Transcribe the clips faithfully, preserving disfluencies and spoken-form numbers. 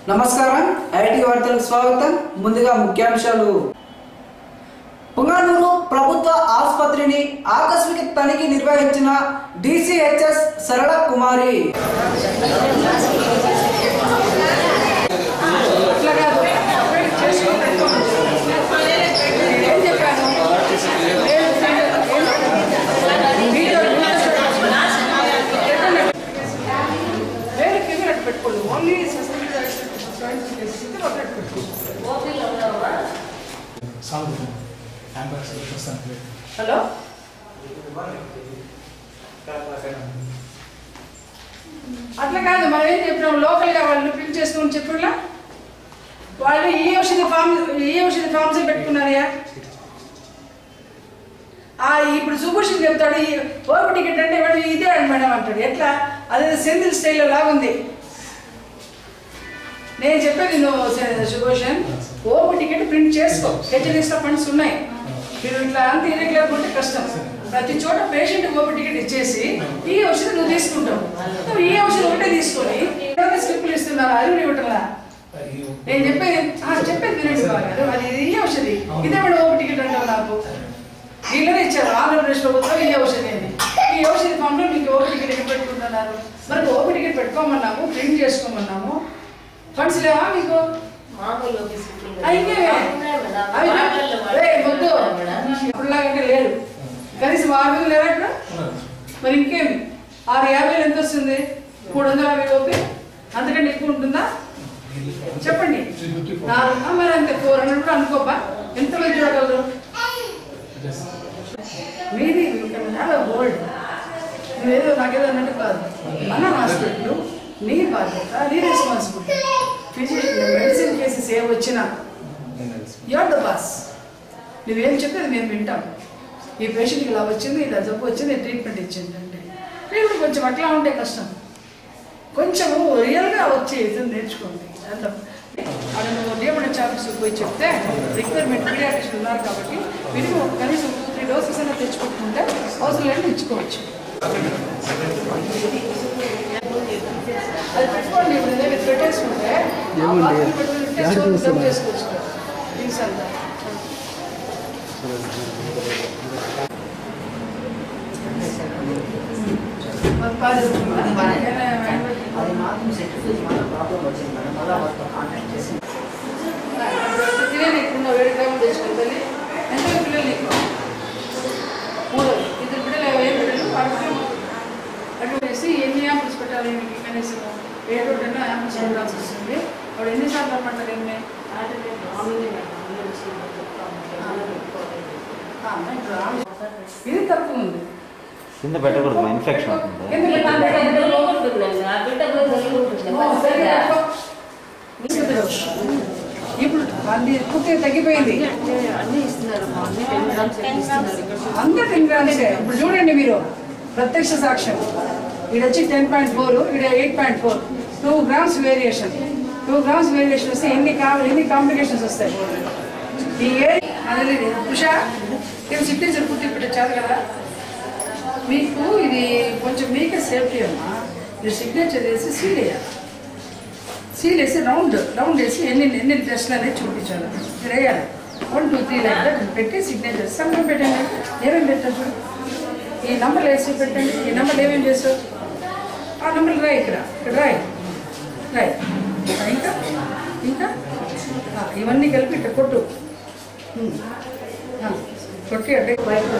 నమస్కారం ఐటీ వార్తలకు స్వాగతం. ముందుగా ముఖ్యాంశాలు. పుంగనూరు ప్రభుత్వ ఆసుపత్రిని ఆకస్మిక తనిఖీ నిర్వహించిన డీసీహెచ్ఎస్ సరళ కుమారి. హలో అట్లా కాదు, మనం ఏం చెప్పినాం, లోకల్గా వాళ్ళు ప్రింట్ చేసుకోమని చెప్పినా వాళ్ళు ఈ ఔషధి ఫామ్ ఈ ఔషధి ఫామ్సే పెట్టుకున్నారయ్యా. ఇప్పుడు సుభూషణ్ చెప్తాడు ఈ ఓపీ టికెట్ అంటే ఇవాడు ఇదే అండి మేడం అంటాడు. ఎట్లా? అదే సెంధిల్ స్టైల్లో లాగుంది. నేను చెప్పేది నువ్వు సుభూషణ్, ఓపీ టికెట్ ప్రింట్ చేసుకో, హెచ్ఎన్ఎక్స్లో ఫండ్స్ ఉన్నాయి. మీరు ఇట్లా అంత ఇరెగ్యులర్ ఉంటే కష్టం. ప్రతి చోట పేషెంట్ ఓపీ టికెట్ ఇచ్చేసి ఈ ఔషధం నువ్వు తీసుకుంటావు. నువ్వు ఈ ఔషధం ఒకటే తీసుకొని స్లిప్లు ఇస్తున్నారు, అది ఇవ్వటంలా. నేను చెప్పేది చెప్పేది వినండి బాగా. అది ఈ ఔషధి ఇదే కూడా ఓపీ టికెట్ అంటావు. నాకు వీళ్ళనే ఇచ్చారు ఆంధ్రప్రదేశ్ ప్రభుత్వం ఈ ఔషధి అని. ఈ ఔషధి ఫామ్లో మీకు ఓపీ టికెట్ ఎక్కడ పెట్టుకుంటున్నారు? మనకు ఓపీ టికెట్ పెట్టుకోమన్నాము, ప్రింట్ చేసుకోమన్నాము. ఫండ్స్ లేవా మీకు? ఇప్పుడులాగంటే లేదు. కనీసం ఆరు వేలు లేదా ఇక్కడ? మరి ఇంకేమి? ఆరు యాభై వేలు ఎంత వస్తుంది? మూడు వందల యాభై లోపే, అంతకంటే ఎక్కువ ఉంటుందా? చెప్పండి. మరి అంతే, ఫోర్ హండ్రెడ్ కూడా అనుకోపా. ఎంతమంది చూడగలరు? మీది చాలా గోల్డ్. నువ్వేదో నాకేదో అన్నట్టు కాదు. మన హాస్పిటల్ నీ బాధ్యత, నీ రెస్పాన్సిబిలిటీ. ఫిజిషియన్ మెడిసిన్ కేసెస్ ఏమి వచ్చినా యూఆర్ ద బాస్. నువ్వేం చెప్పేది మేము వింటాం. ఈ పేషెంట్కి ఇలా వచ్చింది, ఇలా జబ్బు వచ్చింది, ట్రీట్మెంట్ ఇచ్చింది అంటే ట్రీట్మెంట్ కొంచెం అట్లా ఉంటే కష్టం. కొంచెము రియల్గా వచ్చి ఇది నేర్చుకోండి. అంత అక్కడ నువ్వు డిఎంహెచ్ ఆఫీస్కి పోయి చెప్తే రిక్వైర్మెంట్ పీడియాట్రిస్ట్ ఉన్నారు కాబట్టి మినిమం కనీసం టూ త్రీ డోసెస్ అయినా తెచ్చుకుంటుంటే అవసరం లేని ఇచ్చుకోవచ్చు. అది పెట్టుకోండి. ఇప్పుడు ఏదైనా పెట్టేసుకుంటే డబ్బు చేసుకోవచ్చు. రీసెంట్గా నీకున్న వేడి గ్రాములు తెచ్చుకుంటుంది. ఎంతమంది పిల్లలు నీకు? మూడు ఇద్దరు పిల్లలు, ఏ పిల్లలు అటు అటు వేసి ఎన్ని యాంపుల్స్ పెట్టాలి మీకు? కనీసం ఏడు టెన్ యాంపుల్స్ పెట్టాల్సి వస్తుంది. అప్పుడు ఎన్నిసార్లు రమ్మంటారు? ఎన్ని? ఇది తక్కువ ఉంది. కింద పెట్టకూడదు, ఇన్ఫెక్షన్ అవుతుంది. ఇప్పుడు అది పూర్తిగా తగ్గిపోయింది. అంతా టెన్ గ్రామ్స్. ఇప్పుడు చూడండి మీరు, ప్రత్యక్ష సాక్ష్యం. ఇది వచ్చి టెన్ పాయింట్ ఫోర్, ఇది eight point four two grams variation. Two grams variation వస్తే ఎన్ని కా ఎన్ని కాంప్లికేషన్స్ వస్తాయి. ఈ ఏ అనేది ఉషా ఏం సిగ్నేచర్ పూర్తి పెట్టచ్చు కదా మీకు. ఇది కొంచెం మీకే సేఫ్టీ అమ్మా. మీరు సిగ్నేచర్ వేసి సీల్ వేయాలి. సీల్ వేసి రౌండ్ రౌండ్ వేసి ఎన్ని ఎన్ని టెస్ట్లు అనేది చూపించాలి. మీరు వేయాలి. వన్ టూ త్రీ లైక్ పెట్టి సిగ్నేచర్ సంఘం పెట్టండి. ఏమేమి పెట్టారు చూడు, ఈ నెంబర్ వేసి పెట్టండి. ఈ నెంబర్ ఏమేమి చేస్తారు ఆ నెంబర్లు రాయి. ఇక్కడ ఇక్కడ రాయి రాయి ఇంకా ఇంకా ఇవన్నీ కలిపి ఇక్కడ కొట్టు కొట్టి అంటే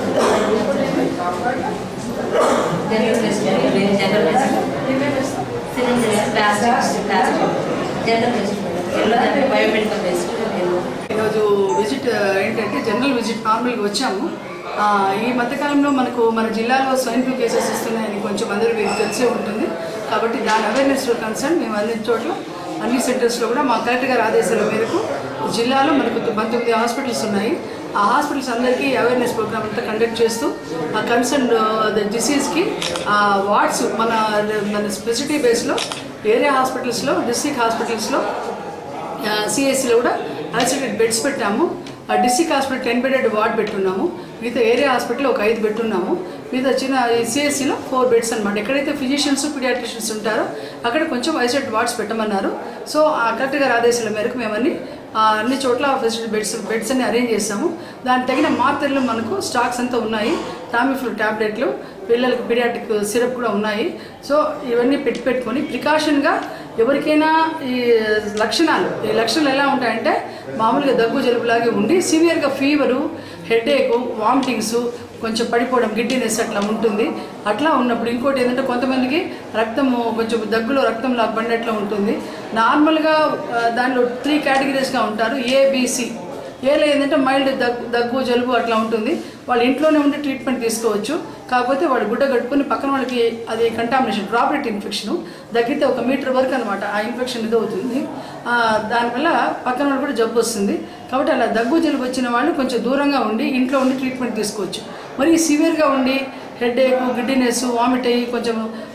ఈరోజు విజిట్ ఏంటంటే జనరల్ విజిట్ నార్మల్గా వచ్చాము. ఈ మధ్యకాలంలో మనకు మన జిల్లాలో స్వైన్ ఫ్లూ కేసెస్ వస్తున్నాయని కొంచెం అందరూ మీకు తెలిసే ఉంటుంది. కాబట్టి దాని అవేర్నెస్ కన్సర్న్ మేము అన్ని చోట్ల అన్ని సెంటర్స్లో కూడా మా కలెక్టర్ గారి ఆదేశాల మేరకు జిల్లాలో మనకు పంతొమ్మిది హాస్పిటల్స్ ఉన్నాయి. ఆ హాస్పిటల్స్ అందరికీ అవేర్నెస్ ప్రోగ్రామ్ అంతా కండక్ట్ చేస్తూ ఆ కన్సర్న్ డిసీజ్కి వార్డ్స్ మన మన స్పెసిఫిటీ బేస్లో ఏరియా హాస్పిటల్స్లో, డిస్ట్రిక్ట్ హాస్పిటల్స్లో, సిఎస్సిలో కూడా ఐసోలేటెడ్ బెడ్స్ పెట్టాము. District hospital ten bedded ward పెట్టున్నాము. మిగతా ఏరియా హాస్పిటల్ ఒక ఐదు పెట్టున్నాము. మిగతా చిన్న సిఎస్సిలో ఫోర్ బెడ్స్ అనమాట. ఎక్కడైతే ఫిజిషియన్స్ పీడియాట్రిషియన్స్ ఉంటారో అక్కడ కొంచెం ఐసోలేట్ వార్డ్స్ పెట్టమన్నారు. సో కరెక్ట్ గారి ఆదేశాల మేరకు మేమన్నీ అన్ని చోట్ల ఫెసిలిటీ బెడ్స్ బెడ్స్ అన్ని అరేంజ్ చేస్తాము. దానికి తగిన మాత్రలు మనకు స్టాక్స్ అంతా ఉన్నాయి. టామిఫ్లూ ట్యాబ్లెట్లు, పిల్లలకి పీడియాట్రిక్ సిరప్ కూడా ఉన్నాయి. సో ఇవన్నీ పెట్టి పెట్టుకొని ప్రికాషన్గా ఎవరికైనా ఈ లక్షణాలు ఈ లక్షణాలు ఎలా ఉంటాయంటే మామూలుగా దగ్గు జలుబులాగే ఉండి సివియర్గా ఫీవరు, హెడేక్, వామిటింగ్స్, కొంచెం పడిపోవడం, గిడ్డినెస్ అట్లా ఉంటుంది. అట్లా ఉన్నప్పుడు ఇంకోటి ఏంటంటే కొంతమందికి రక్తము కొంచెం దగ్గులో రక్తం లాగా పడినట్లు ఉంటుంది. నార్మల్గా దానిలో త్రీ కేటగిరీస్గా ఉంటారు, ఏబిసి. ఏలో ఏంటంటే మైల్డ్ దగ్గు దగ్గు జలుబు అట్లా ఉంటుంది. వాళ్ళు ఇంట్లోనే ఉండి ట్రీట్మెంట్ తీసుకోవచ్చు. కాకపోతే వాడు గుడ్డ కట్టుకుని పక్కన వాళ్ళకి అది కంటామినేషన్, డ్రాప్లెట్ ఇన్ఫెక్షన్ దగ్గితే ఒక మీటర్ వరకు అనమాట ఆ ఇన్ఫెక్షన్ ఇది అవుతుంది. దానివల్ల పక్కన వాళ్ళు కూడా జబ్బు వస్తుంది. కాబట్టి అలా దగ్గు జలుబు వచ్చిన వాళ్ళు కొంచెం దూరంగా ఉండి ఇంట్లో ఉండి ట్రీట్మెంట్ తీసుకోవచ్చు. మరి సివియర్గా ఉండి హెడేక్, గిడ్డినెస్, వామిట్ అయ్యి కొంచెం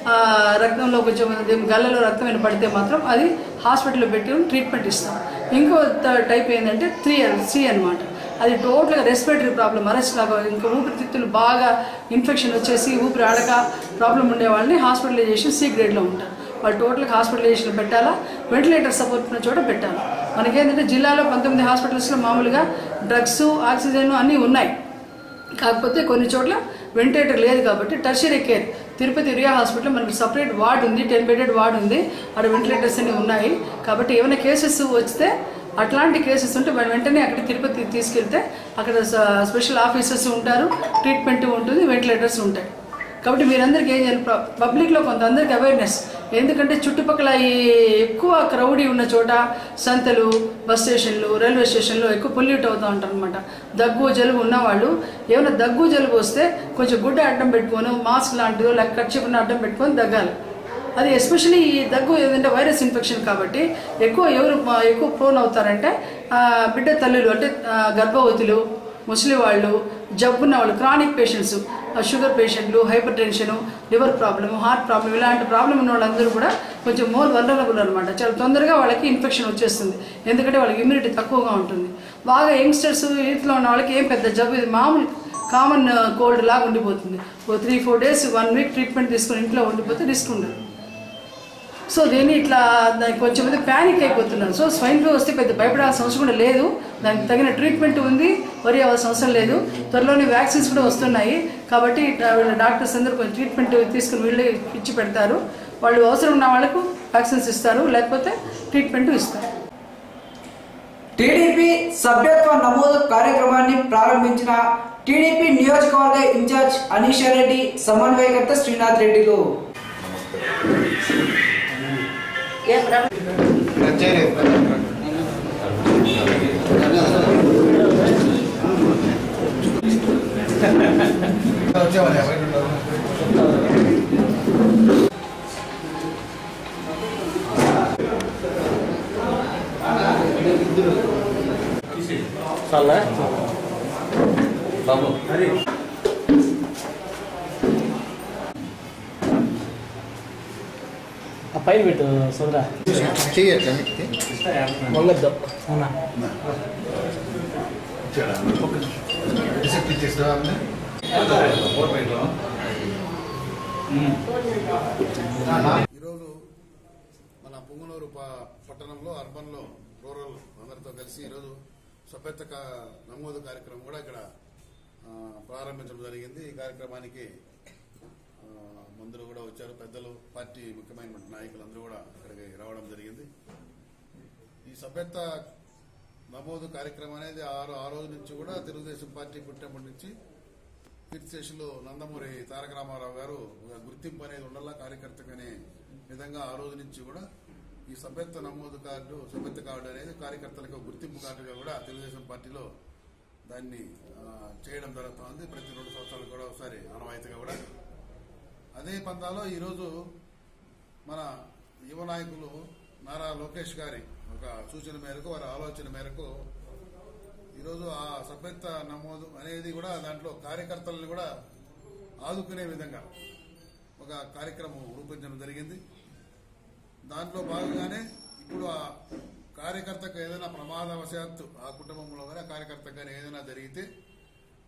రక్తంలో కొంచెం గల్లలో రక్తం పడితే మాత్రం అది హాస్పిటల్లో పెట్టి ట్రీట్మెంట్ ఇస్తాం. ఇంకో టైప్ ఏంటంటే త్రీ సి అనమాట. అది టోటల్గా రెస్పిరేటరీ ప్రాబ్లం, అరెస్ట్ లాగా ఇంకా ఊపిరితిత్తులు బాగా ఇన్ఫెక్షన్ వచ్చేసి ఊపిరి ఆడక ప్రాబ్లం ఉండే వాళ్ళని హాస్పిటలైజేషన్ సి గ్రేడ్లో ఉంటారు. వాళ్ళు టోటల్గా హాస్పిటలైజేషన్ పెట్టాలా, వెంటిలేటర్ సపోర్ట్ ఉన్న చోట పెట్టాలి. మనకేంటంటే జిల్లాలో పంతొమ్మిది హాస్పిటల్స్లో మామూలుగా డ్రగ్స్, ఆక్సిజన్ అన్నీ ఉన్నాయి. కాకపోతే కొన్ని చోట్ల వెంటిలేటర్ లేదు కాబట్టి tertiary care Tirupati Ruia hospital మనకి సపరేట్ వార్డ్ ఉంది, టెన్ బెడెడ్ వార్డ్ ఉంది. అక్కడ వెంటిలేటర్స్ అన్నీ ఉన్నాయి. కాబట్టి ఏమైనా కేసెస్ వస్తే అట్లాంటి కేసెస్ ఉంటే వాళ్ళు వెంటనే అక్కడ తిరుపతి తీసుకెళ్తే అక్కడ స్పెషల్ ఆఫీసర్స్ ఉంటారు, ట్రీట్మెంట్ ఉంటుంది, వెంటిలేటర్స్ ఉంటాయి. కాబట్టి మీరందరికీ ఏం చేయాలి, పబ్లిక్లో కొంతమందికి అవేర్నెస్. ఎందుకంటే చుట్టుపక్కల ఈ ఎక్కువ క్రౌడీ ఉన్న చోట సంతలు, బస్ స్టేషన్లు, రైల్వే స్టేషన్లు ఎక్కువ పొల్యూట్ అవుతూ ఉంటారు అనమాట. దగ్గు జలుబు ఉన్నవాళ్ళు ఏమైనా దగ్గు జలుబు వస్తే కొంచెం గుడ్డ అడ్డం పెట్టుకొని మాస్క్ లాంటిదో లేక కర్చీఫ్ని అడ్డం పెట్టుకొని దగ్గాలి. అది ఎస్పెషలీ ఈ దగ్గు ఏదంటే వైరస్ ఇన్ఫెక్షన్ కాబట్టి ఎక్కువ ఎవరు ఎక్కువ ప్రోన్ అవుతారంటే బిడ్డ తల్లులు, అంటే గర్భవతులు, ముసలి వాళ్ళు, జబ్బున్న వాళ్ళు, క్రానిక్ పేషెంట్స్, షుగర్ పేషెంట్లు, hypertension, liver problem, heart problem, ఇలాంటి ప్రాబ్లం ఉన్న వాళ్ళందరూ కూడా కొంచెం మోర్ వల్నరబుల్ అనమాట. చాలా తొందరగా వాళ్ళకి ఇన్ఫెక్షన్ వచ్చేస్తుంది. ఎందుకంటే వాళ్ళకి ఇమ్యూనిటీ తక్కువగా ఉంటుంది. బాగా యంగ్స్టర్స్, యూత్లో ఉన్న వాళ్ళకి ఏం పెద్ద జబ్బు, ఇది మామూలు కామన్ కోల్డ్ లాగా ఉండిపోతుంది. ఓ three four days one week treatment తీసుకొని ఇంట్లో ఉండిపోతే రిస్క్ ఉండదు. సో దీన్ని ఇట్లా దానికి కొంచెం మంది ప్యానిక్ అయిపోతున్నారు. సో స్వైన్ ఫ్లూ వస్తే పెద్ద భయపడాల్సిన అవసరం కూడా లేదు. దానికి తగిన ట్రీట్మెంట్ ఉంది, వరి అవ్వాల్సిన అవసరం లేదు. త్వరలోనే వ్యాక్సిన్స్ కూడా వస్తున్నాయి. కాబట్టి వీళ్ళ డాక్టర్స్ అందరూ కొంచెం ట్రీట్మెంట్ తీసుకుని వీళ్ళే ఇచ్చి పెడతారు. వాళ్ళు అవసరం ఉన్న వాళ్ళకు వ్యాక్సిన్స్ ఇస్తారు, లేకపోతే ట్రీట్మెంట్ ఇస్తారు. టీడీపీ సభ్యత్వ నమోదు కార్యక్రమాన్ని ప్రారంభించిన టీడీపీ నియోజకవర్గ ఇన్ఛార్జ్ అనీషా రెడ్డి, సమన్వయకర్త శ్రీనాథ్ రెడ్డిలు బాబు ఆ పైన పెట్టు సోదరా వంగద్దాం. అవునా ఈరోజు మన పుంగనూరు పట్టణంలో అర్బన్లో రూరల్ అందరితో కలిసి ఈరోజు సభ్యత్వ నమోదు కార్యక్రమం కూడా ఇక్కడ ప్రారంభించడం జరిగింది. ఈ కార్యక్రమానికి మందులు కూడా వచ్చారు, పెద్దలు, పార్టీ ముఖ్యమైన నాయకులు అందరూ కూడా ఇక్కడికి రావడం జరిగింది. ఈ సభ్యత్వ నమోదు కార్యక్రమం అనేది ఆరు ఆ రోజు నుంచి కూడా తెలుగుదేశం పార్టీ పుట్టినప్పటి నుంచి కీర్తిశేషులు నందమూరి తారక రామారావు గారు గుర్తింపు అనేది ఉండాలా కార్యకర్తకనే విధంగా ఆ రోజు నుంచి కూడా ఈ సభ్యత్వ నమోదు కార్డు, సభ్యత్వ కార్డు అనేది కార్యకర్తలకు గుర్తింపు కార్డుగా కూడా తెలుగుదేశం పార్టీలో దాన్ని చేయడం జరుగుతుంది. ప్రతి రెండు సంవత్సరాలు కూడా ఒకసారి ఆనవాయితీగా కూడా అదే పంతాలో ఈరోజు మన యువ నాయకులు నారా లోకేష్ గారి ఒక సూచన మేరకు, వారి ఆలోచన మేరకు ఈరోజు ఆ సభ్యత్వ నమోదు అనేది కూడా దాంట్లో కార్యకర్తలను కూడా ఆదుకునే విధంగా ఒక కార్యక్రమం రూపొందించడం జరిగింది. దాంట్లో భాగంగానే ఇప్పుడు ఆ కార్యకర్తకు ఏదైనా ప్రమాదవశాత్తు ఆ కుటుంబంలో కానీ ఆ కార్యకర్తకు కానీ ఏదైనా జరిగితే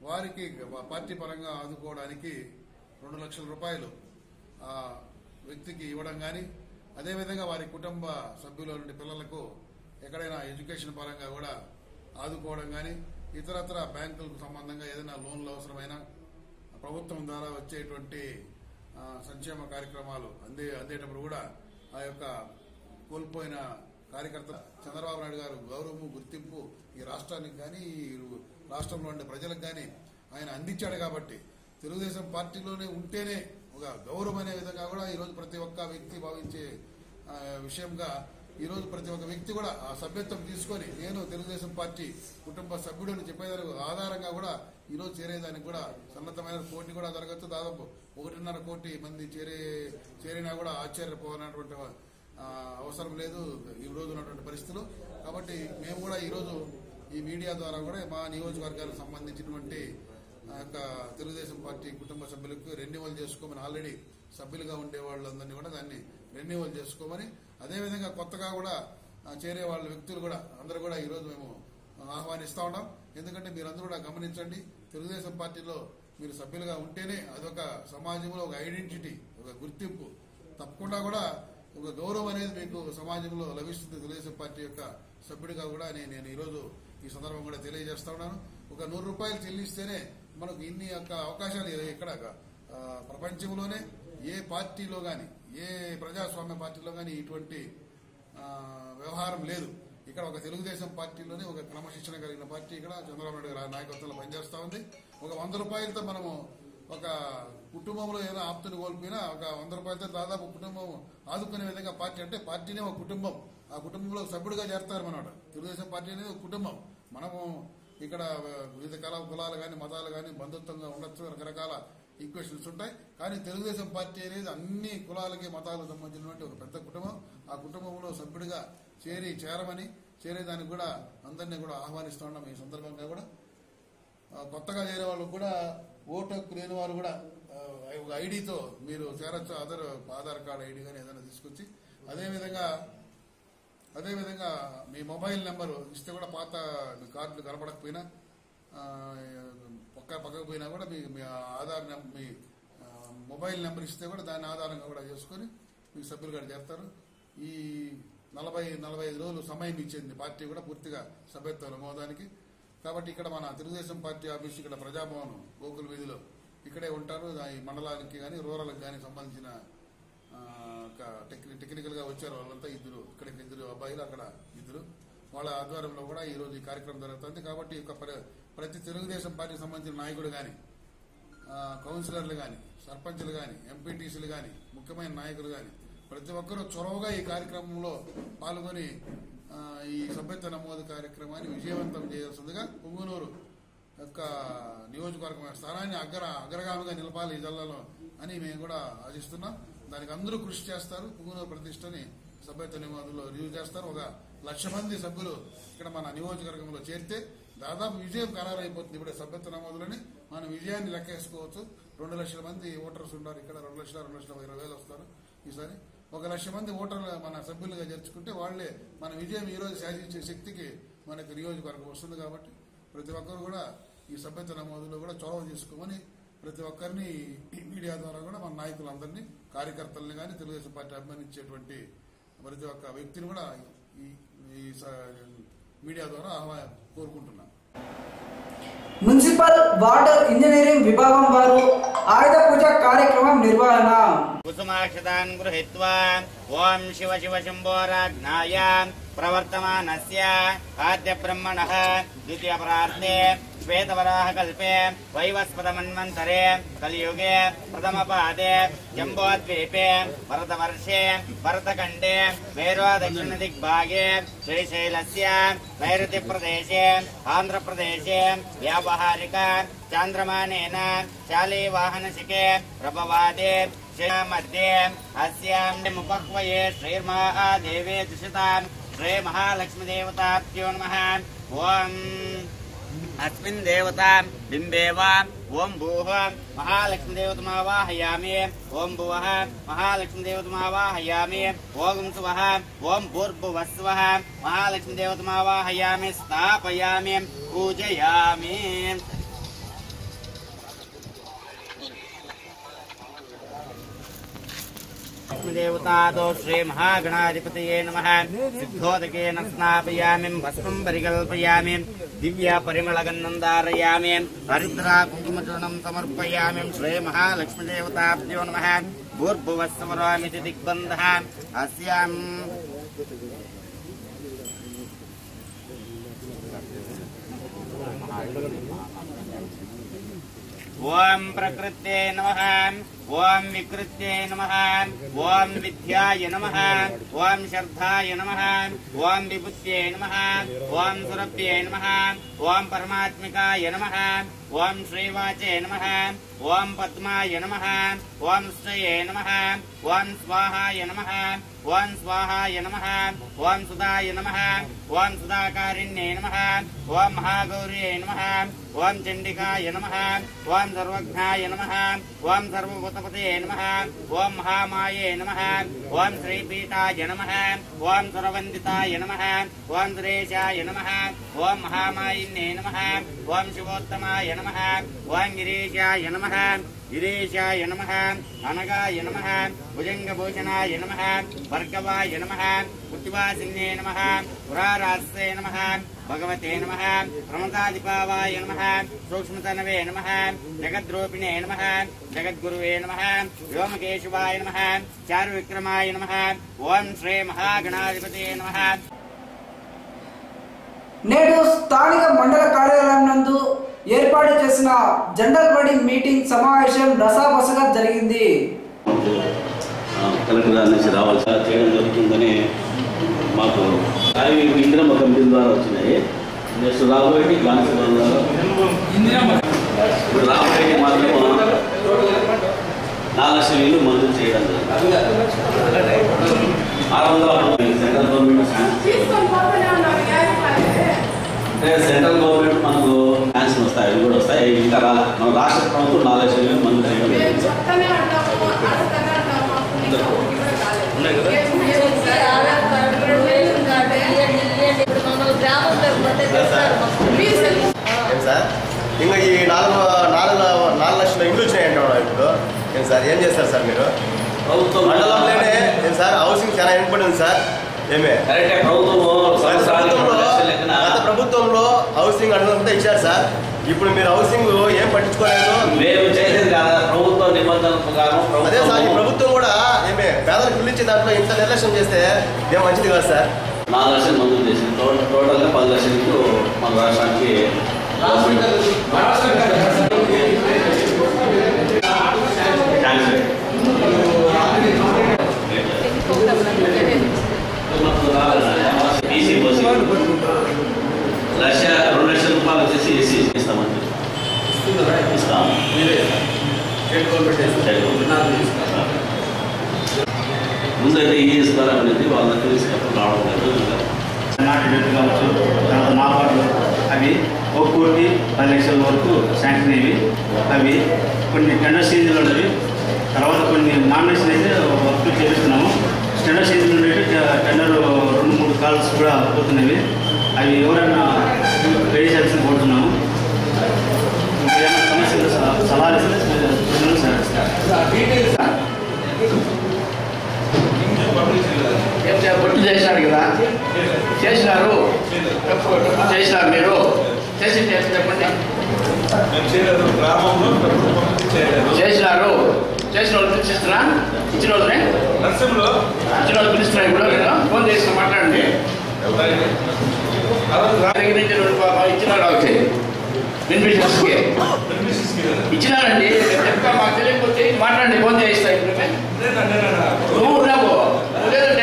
వారికి పార్టీ పరంగా ఆదుకోవడానికి రెండు లక్షల రూపాయలు ఆ వ్యక్తికి ఇవ్వడం కానీ, అదేవిధంగా వారి కుటుంబ సభ్యుల నుండి పిల్లలకు ఎక్కడైనా ఎడ్యుకేషన్ పరంగా కూడా ఆదుకోవడం కానీ, ఇతరత్ర బ్యాంకులకు సంబంధంగా ఏదైనా లోన్లు అవసరమైన ప్రభుత్వం ద్వారా వచ్చేటువంటి సంక్షేమ కార్యక్రమాలు అందే అందేటప్పుడు కూడా ఆ యొక్క కోల్పోయిన కార్యకర్త చంద్రబాబు నాయుడు గారు గౌరవము గుర్తింపు ఈ రాష్ట్రానికి కానీ ఈ రాష్ట్రంలో ఉండే ప్రజలకు కానీ ఆయన అందించాడు. కాబట్టి తెలుగుదేశం పార్టీలోనే ఉంటేనే ఒక గౌరవం అనే విధంగా కూడా ఈరోజు ప్రతి ఒక్క వ్యక్తి భావించే విషయంగా ఈరోజు ప్రతి ఒక్క వ్యక్తి కూడా ఆ సభ్యత్వం తీసుకొని నేను తెలుగుదేశం పార్టీ కుటుంబ సభ్యుడని చెప్పేదానికి ఆధారంగా కూడా ఈరోజు చేరేదానికి కూడా సన్నద్ధమైన పోటీ కూడా జరగచ్చు. దాదాపు ఒకటిన్నర కోటి మంది చేరే చేరినా కూడా ఆశ్చర్యపోనటువంటి అవసరం లేదు ఈ రోజు ఉన్నటువంటి పరిస్థితులు. కాబట్టి మేము కూడా ఈరోజు ఈ మీడియా ద్వారా కూడా మా నియోజకవర్గాలకు సంబంధించినటువంటి యొక్క తెలుగుదేశం పార్టీ కుటుంబ సభ్యులకు రెన్యువల్ చేసుకోమని, ఆల్రెడీ సభ్యులుగా ఉండే వాళ్ళందరినీ కూడా దాన్ని రెన్యువల్ చేసుకోమని, అదేవిధంగా కొత్తగా కూడా చేరే వాళ్ళ వ్యక్తులు కూడా అందరూ కూడా ఈరోజు మేము ఆహ్వానిస్తా ఉన్నాం. ఎందుకంటే మీరందరూ కూడా గమనించండి, తెలుగుదేశం పార్టీలో మీరు సభ్యులుగా ఉంటేనే అదొక సమాజంలో ఒక ఐడెంటిటీ, ఒక గుర్తింపు, తప్పకుండా కూడా ఒక గౌరవం అనేది మీకు సమాజంలో లభిస్తుంది. తెలుగుదేశం పార్టీ యొక్క సభ్యుడిగా కూడా నేను ఈరోజు ఈ సందర్భం కూడా తెలియజేస్తా ఉన్నాను. ఒక నూరు రూపాయలు చెల్లిస్తేనే మనకు ఇన్ని యొక్క అవకాశాలు ఇక్కడ ప్రపంచంలోనే ఏ పార్టీలో కానీ ఏ ప్రజాస్వామ్య పార్టీలో కానీ ఇటువంటి వ్యవహారం లేదు. ఇక్కడ ఒక తెలుగుదేశం పార్టీలోనే ఒక క్రమశిక్షణ కలిగిన పార్టీ ఇక్కడ చంద్రబాబు నాయుడు గారి నాయకత్వంలో పనిచేస్తా ఉంది. ఒక వంద రూపాయలతో మనము ఒక కుటుంబంలో ఏదైనా ఆప్తుని కోల్పోయినా ఒక వంద రూపాయలతో దాదాపు కుటుంబం ఆదుకునే విధంగా పార్టీ అంటే పార్టీనే ఒక కుటుంబం, ఆ కుటుంబంలో సభ్యుడిగా చేరతారు మనమాట. తెలుగుదేశం పార్టీ అనేది ఒక కుటుంబం. మనము ఇక్కడ వివిధ కళ కులాలు కానీ మతాలు కానీ బంధుత్వంగా ఉండొచ్చు, రకరకాల ఈక్వేషన్స్ ఉంటాయి. కానీ తెలుగుదేశం పార్టీ అనేది అన్ని కులాలకి మతాలకు సంబంధించినటువంటి ఒక పెద్ద కుటుంబం. ఆ కుటుంబంలో సభ్యుడిగా చేరి చేరమని చేరేదానికి కూడా అందరినీ కూడా ఆహ్వానిస్తూ ఉన్నాం. ఈ సందర్భంగా కూడా కొత్తగా చేరే వాళ్ళకు కూడా ఓటు హక్కు లేని వారు కూడా ఒక ఐడితో మీరు చేరొచ్చు. ఆధార్ ఆధార్ కార్డు ఐడి కానీ ఏదైనా తీసుకొచ్చి, అదేవిధంగా అదేవిధంగా మీ మొబైల్ నెంబరు ఇస్తే కూడా పాత మీ కార్డులు కనపడకపోయినా పక్క పక్కకు పోయినా కూడా మీ మీ ఆధార్ మీ మొబైల్ నెంబర్ ఇస్తే కూడా దాని ఆధారంగా కూడా చేసుకొని మీ సభ్యులు కూడా చేస్తారు. ఈ నలభై నలభై ఐదు రోజులు సమయం ఇచ్చింది పార్టీ కూడా పూర్తిగా సభ్యత్వం నమోదానికి. కాబట్టి ఇక్కడ మన తెలుగుదేశం పార్టీ ఆఫీస్ ఇక్కడ ప్రజాభవన్ గోకుల్ వీధిలో ఇక్కడే ఉంటారు. ఈ మండలానికి కానీ రూరల్కి కానీ సంబంధించిన టెక్నికల్ గా వచ్చారు వాళ్ళంతా ఇద్దరు, ఇక్కడ ఇద్దరు అబ్బాయిలు, అక్కడ ఇద్దరు, వాళ్ళ ఆధ్వర్యంలో కూడా ఈ రోజు ఈ కార్యక్రమం జరుగుతుంది. కాబట్టి ప్రతి తెలుగుదేశం పార్టీకి సంబంధించిన నాయకుడు కానీ, కౌన్సిలర్లు కానీ, సర్పంచ్లు కానీ, ఎంపీటీసీలు కానీ, ముఖ్యమైన నాయకులు కానీ ప్రతి ఒక్కరూ చొరవగా ఈ కార్యక్రమంలో పాల్గొని ఈ సభ్యత్వ నమోదు కార్యక్రమాన్ని విజయవంతం చేయాల్సిందిగా పుంగనూరు యొక్క నియోజకవర్గం స్థానాన్ని అగ్ర అగ్రగామిగా నిలపాలి ఈ జిల్లాలో అని మేము కూడా ఆశిస్తున్నాం. దానికి అందరూ కృషి చేస్తారు. పుంగనూరు ప్రతిష్టని సభ్యత్వ నమోదులో రివ్యూ చేస్తారు. ఒక లక్ష మంది సభ్యులు ఇక్కడ మన నియోజకవర్గంలో చేరితే దాదాపు విజయం ఖరారైపోతుంది. ఇప్పుడే సభ్యత్వ నమోదులని మనం విజయాన్ని లెక్కేసుకోవచ్చు. రెండు లక్షల మంది ఓటర్స్ ఉంటారు ఇక్కడ, రెండు లక్షల రెండు లక్షల ఇరవై వేలు వస్తారు. ఈసారి ఒక లక్ష మంది ఓటర్లు మన సభ్యులుగా చేర్చుకుంటే వాళ్లే మన విజయం ఈ రోజు సాధించే శక్తికి మనకు నియోజకవర్గం వస్తుంది. కాబట్టి ప్రతి ఒక్కరు కూడా ఈ సభ్యత్వ నమోదులో కూడా చొరవ తీసుకోమని ప్రతి ఒక్కరిని మీడియా ద్వారా కూడా మన నాయకులందరినీ, కార్యకర్తలని కానీ తెలుగుదేశం పార్టీ అభిమానించేటువంటి ప్రతి ఒక్క వ్యక్తిని కూడా ఈ మీడియా ద్వారా కోరుకుంటున్నాం. మున్సిపల్ వాటర్ ఇంజనీరింగ్ విభాగం వారు ఆయుధ పూజ కార్యక్రమం నిర్వహణ. కుసుమాక్షతాన్ గృహీత్వా ఓం శివ శివ శంభోరాజ్ఞాయ ప్రవర్తమానస్య ఆద్య బ్రహ్మణః ద్వితీయ పరార్ధే శ్వేతవరాహ కల్పే వైవస్పత మన్వంతరే కలియుగే ప్రథమ పాదే జంబోద్వీపే భరతవర్షే భరతఖండే మేరో దక్షిణ దిగ్భాగే శ్రీశైలస్య నైరుతి ప్రదేశే ఆంధ్రప్రదేశే వ్యావహారిక చాంద్రమానేన శాలీవాహనశిఖే ప్రభవాదే మధ్యే అస్యాం ముపక్వయే శ్రీర్మహాదేవే దుషితాం శ్రీ మహాలక్ష్మీదేవతాభ్యో నమః. ఓం अस्मिन् देवता बिम्बेव ओं भूः महालक्ष्मीदेवतमावाहयामि ओं भुवः महालक्ष्मीदेवतमावाहयामि ओं सुवः ओं भूर्भुवस्वः महालक्ष्मीदेवतमावाहयामि स्थापयामि पूजयामि. महालक्ष्मीदेवतादो श्रीमहागणाधिपतये नमः सिद्धोदकेन स्नापयामि भस्मं परिकल्पयामि दिव्या परिमलगन्धं धारयामि हरिद्रा कुङ्कुमचूर्णं समर्पयामि श्रीमहालक्ष्मीदेवताभ्यो नमः भूर्भुवस्सुवरामिति दिग्बन्धः अस्यां ओम प्रकृत्ये नमः ओम विकृत्ये नमः ओम विद्याय नमः ओम श्रद्धाय नमः ओम विभूत्ये नमः ओम सुरभ्ये नमः ओम परमात्मिकाय नमः ओम श्रीवाचे नमः ओम पद्माय नमः ओम श्रेये नमः ओम स्वाहाय नमः ओम स्वाहाय नमः ओम सुधाय नमः ओम सुधाकारिण्ये नमः ओम महागौर्ये नमः ओम चंडिकाय नमः ओम सर्वज्ञाय नमः ओम सर्वभूतपतये नमः ओम महामाये नमः ओम श्रीपीठाय नमः ओम सुरवंदिताय नमः ओम सुरेशाय नमः ओम महामायिन्ये नमः ओम शिवोत्तमाय नमः ओम गिरीशाय नमः गिरीशाय नमः अनगाय नमः भुजंगभूषणाय नमः भर्गवाय नमः उत्तिवासिन्ये नमः पुरारास्ये नमः भगवते नमः प्रमदादिपावाय नमः सूक्ष्मतनवे नमः जगद्रूपिणे नमः जगद्गुरुवे नमः व्योमकेशवाय नमः चारुविक्रमाय नमः ओम श्री महागणाधिपतये नमः। నేడు స్థానిక మండల కార్యాలయం నందు ఏర్పాటు చేసిన జనరల్ బాడీ మీటింగ్ సమావేశం రసాబసగా జరిగింది. కలెక్టర్ గారి నుంచి రావాల్సి చేయడం జరుగుతుందని మాకు అవి ఇందిరమ్మ కమిటీ ద్వారా వచ్చినాయి. నెక్స్ట్ రాబోయేటి గ్రామ సభ ద్వారా ఇప్పుడు రాబోయేటి మాత్రం నాలుగు లక్షల ఇల్లు మంజూరు చేయడం జరుగుతుంది. ఆరు వందల సెంట్రల్ గవర్నమెంట్ అంటే సెంట్రల్ గవర్నమెంట్ మనకు శాంక్షన్ వస్తాయి, అవి కూడా వస్తాయి. ఇంకా రా మన రాష్ట్ర ప్రభుత్వం నాలుగు లక్షల ఇల్లు మంజూరు చేయడం సార్. ఇంకా ఈ నాలుగు నాలుగు నాలుగు లక్షల ఇల్లు వచ్చినాయంటే ఇప్పుడు ఏం సార్ ఏం చేస్తారు సార్ మీరు? ప్రభుత్వం మండలంలోనే ఏం సార్ హౌసింగ్ చాలా ఇంపార్టెంట్ సార్. ఏమే గత ప్రభుత్వంలో హౌసింగ్ అడుగుతుంటే ఇచ్చారు సార్. ఇప్పుడు మీరు హౌసింగ్ ఏం పట్టించుకోలేదు. మేము చేసేది కాదా ప్రభుత్వం నిబంధనల ప్రకారం. అదే సార్ ఈ ప్రభుత్వం కూడా ఏమే పేదలకు ఇల్లు ఇచ్చే దాంట్లో ఇంత నిర్లక్ష్యం చేస్తే ఏం మంచిది కాదు సార్. నాలుగు లక్షలు మంజూరు చేసింది. టోటల్ టోటల్గా పది లక్షలు మన రాష్ట్రానికి ఈసీ బస్సు లక్ష రెండు లక్షల రూపాయలు వచ్చేసి ఏసీ ఇస్తామని ఇస్తాం. ముందైతే ఈ ఇస్తారు అనేది వాళ్ళ దగ్గర తీసుకొని రావడం లేదు. నాటి కావచ్చు తర్వాత నాబార్డు అవి ఒక కోటి పది లక్షల వరకు శాంక్షన్ అయ్యి అవి కొన్ని టెండర్ స్టేజ్లో ఉన్నవి. తర్వాత కొన్ని నామినేషన్ అయితే వర్క్ చేస్తున్నాము. టెండర్ స్టేజ్లో ఉండేవి టెండర్ రెండు మూడు కాల్స్ కూడా పోతున్నవి. అవి ఎవరైనా వేయించాల్సిన కోరుతున్నాము. ఏమైనా సమస్యలు సలహాలు పొట్టు చేసినారు కదా, చేసినారు చేసినారు మీరు చేసి చెప్పండి. చేసినారు చేసిన వాళ్ళు పిలిచిస్తున్నా ఇచ్చిన వాళ్ళని ఇచ్చిన వాళ్ళు పిలుస్తున్నా. ఇప్పుడు నేను ఫోన్ చేసిన మాట్లాడండి. ఇచ్చినారు అవుతాయి బెనిఫిషియర్స్కి ఇచ్చినారండి. చెప్తా మాకు తెలియకపోతే మాట్లాడండి, ఫోన్ చేయిస్తా. ఇప్పుడు నువ్వు ఉన్నావు లేదంటే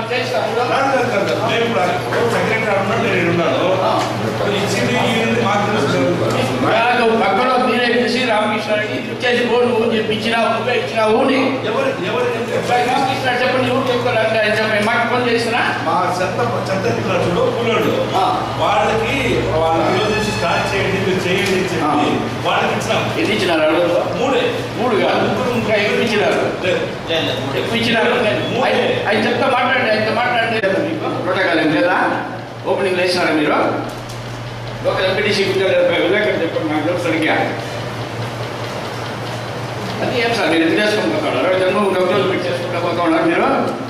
పక్కన మీరే పిలిచి రామకృష్ణకి ఇచ్చేసి బోర్డు నువ్వు చెప్పి ఇచ్చినావు నువ్వే ఇచ్చినావు రామకృష్ణ చెప్పండి. ఎవరు చెప్తారు మాకు ఫోన్ చేస్తున్నా. మా చెత్త చెత్త కూలోళ్ళు వాళ్ళకి వాళ్ళ స్టార్ట్ చేయండి మీరు చేయండి చెప్పి వాళ్ళకి ఇచ్చినాం. ఎన్ని ఇచ్చినారు? మూడే మూడు కాదు ఇంకా ఎక్కువ ఇచ్చినారు. ఎక్కువ ఇచ్చినారు. ఆయన చెప్తా మాట్లాడండి, ఆయనతో మాట్లాడండి. ప్రోటోకాల్ ఏం లేదా? ఓపెనింగ్ వేసినారా మీరు? ఒక ఎంపీటీసీ విలేకరు చెప్పండి నాకు సరిగ్గా. అది ఏం సార్ మీరు ఎందుకు చేసుకుంటున్నారు జన్మ డబ్బులు పెట్టి చేసుకుంటా పోతా ఉన్నారు మీరు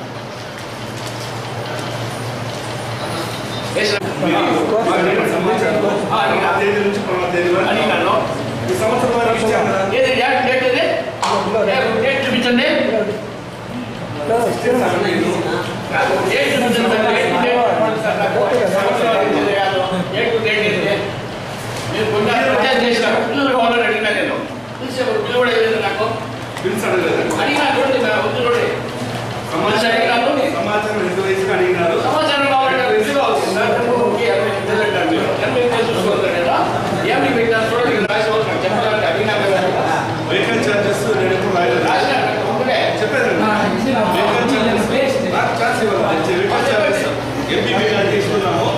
చూపించండి మీరు కొన్ని ప్రచారం చేసినారు పిల్లలు కావాలని అడిగినా నేను పిల్లలు కూడా ఏదైనా నాకు అడిగినా చూడండి వద్దు చూడండి సమాచారం ఎంత వయసుగా అడిగినారు సమాచారం కావాలంటే ఏమి పెట్టినా చూడండి రాసి నాకు చెప్పాలంటే అడిగినా కదా వెహికల్ ఛార్జెస్ నేను ఎప్పుడు చెప్పాను వెహికల్ ఛార్జెస్ నాకు ఛార్జ్ ఇవ్వాలి వెహికల్ ఛార్జెస్ ఎంపీపీ గారు తీసుకున్నాము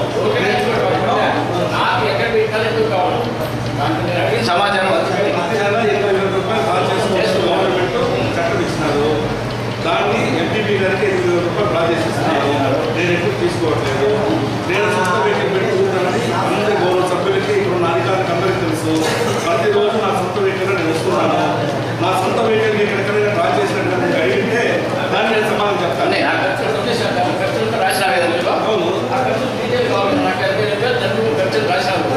నాకు ఎక్కడ పెట్టాలి ఎందుకు కావాలి సమాచారం ఇరవై వేల రూపాయలు కాల్ చేసి గవర్నమెంట్ చట్టం ఇచ్చినారు దాన్ని ఎంపీపీ గారికి ఎనిమిది వేల రూపాయలు డ్రా చేసిస్తున్నారు నేను ఎప్పుడు తీసుకోవట్లేదు నేను సొంత వెహికల్ పెట్టుకుంటానని అందరి గౌరవ సభ్యులకి ఇప్పుడు నా అధికారులకు అందరికీ తెలుసు ప్రతిరోజు నా సొంత వెహికల్ నేను వస్తున్నాను నా సొంత వెహికల్ ఎక్కడికైనా డ్రా చేసినట్టు నేను అడిగితే దాన్ని నేను సమాధానం చెప్తాను రాసినా కదా అవును ఆ ఖర్చు డీటెయిల్ కావాలి నాకు ఎనభై వేలు జన్మ ఖర్చులు రాశాను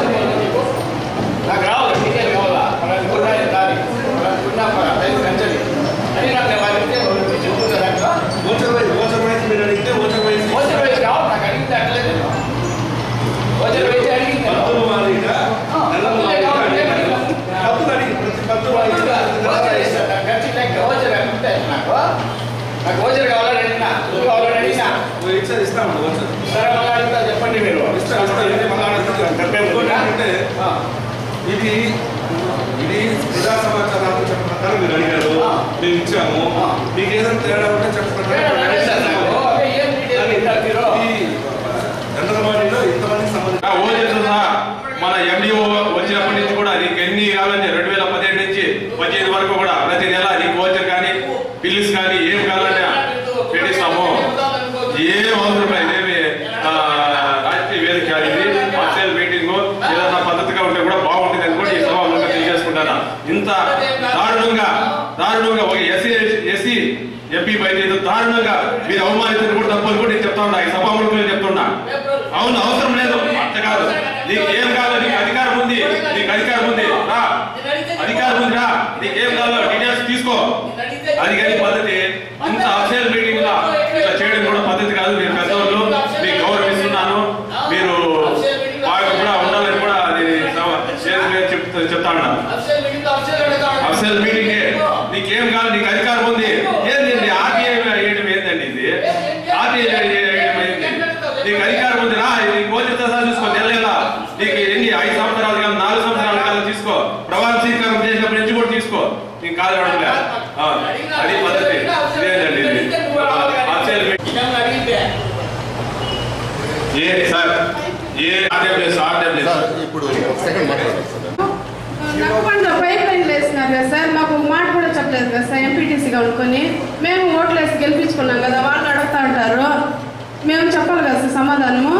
నాకు రావాలి డీటెయిల్ కావాలా మనకి ఉన్నాయి దాని మనకు ఉన్న ఐదు ఖర్చులు అని నాకు వాళ్ళకి చెప్తుందా ఓచర్ వైజ్ ఓచర్ వైజ్ మీరు అడిగితే ఓచర్ వైజ్ ఓచర్ వైజ్ కావాలి నాకు అడిగితే అట్లేదు ఓచర్ వైజ్ అడిగి పద్దులు వారీగా నెలల వారీగా పద్దులు అడిగి ప్రతి పద్దు వారీగా ఖర్చు లెక్క ఓచర్ అంటే నాకు నాకు ఓచర్ కావాలని అడిగినా నువ్వు కావాలని అడిగినా ఇచ్చారు ఇస్తాము ఓచర్ సరే మళ్ళీ అడుగుతా చెప్పండి మీరు ఇస్తారు ఇస్తారు ఇది మళ్ళీ అంటే ఇది ఇది ప్రజా సమాచారాలు చెప్పిన ప్రకారం మీరు అడిగారు మేము ఇచ్చాము మీకు ఏదైనా తేడా ఉంటే చెప్పిన ఎంతమందిలో ఇంతమందికి సంబంధించి మన ఎండిఓ వచ్చినప్పటి నుంచి కూడా నీకు ఎన్ని కావాలంటే రెండు వేల పదిహేడు నుంచి పదిహేను వరకు కూడా ప్రతి నెల నీకు ఓచర్ కానీ బిల్స్ కానీ ఏం కావాలంటే పెట్టిస్తాము ఏ వంద రూపాయలు ఏమి రాజకీయ వేదిక ఇది అఫీషియల్ మీటింగ్ ఏదైనా పద్ధతిగా ఉంటే కూడా బాగుంటుంది అని కూడా ఈ సభలో తెలియజేసుకుంటాను. ఇంత దారుణంగా దారుణంగా ఒక ఎస్సీ ఎస్సీ ఎంపీ పైన దారుణంగా మీరు అవమానించిన కూడా తప్పని కూడా నేను చెప్తా ఉన్నా ఈ సభాముఖంలో చెప్తున్నా. అవును అవసరం లేదు అంత కాదు నీకు ఏం కాదు నీకు అధికారం ఉంది నీకు అధికారం ఉంది రా అధికారం ఉంది రా నీకు ఏం కావాలో డీటెయిల్స్ తీసుకో అది కానీ పద్ధతి ఇంత అఫీషియల్ మీటింగ్ లా ఇట్లా చేయడం కూడా పద్ధతి కాదు. మీరు పెద్దవాళ్ళు మీకు గౌరవిస్తున్నాను మీరు బాగా కూడా ఉండాలని కూడా అది చెప్తా ఉన్నాను. అఫీషియల్ మీటింగ్ నీకేం కాదు నీకు అధికారం ఉంది ఏంటండి ఆర్టీఐ వేయడం ఏంటండి ఇది ఆర్టీఐ వేయడం ఏంటి నీకు అధికారం ఉంది రా నీకు ఓచర్ సార్ చూసుకో నెలలా నీకు ఎన్ని ఐదు సంవత్సరాలు కాదు నాలుగు సంవత్సరాల కాలం తీసుకో ప్రమాణ స్వీకారం చేసినప్పటి నుంచి కూడా తీసుకో నీకు కాదు అడగలే అది పద్ధతి లేదండి ఇది ఏ సార్ ఏ ఇప్పుడు సెకండ్ నక్కకుండా పైప్ లైన్ వేస్తున్నారు కదా సార్ మాకు మాట కూడా చెప్పలేదు కదా సార్ ఎంపీటీసీగా అనుకొని మేము ఓట్లు వేసి గెలిపించుకున్నాం కదా వాళ్ళు అడుగుతా ఉంటారు మేము చెప్పాలి కదా సార్ సమాధానము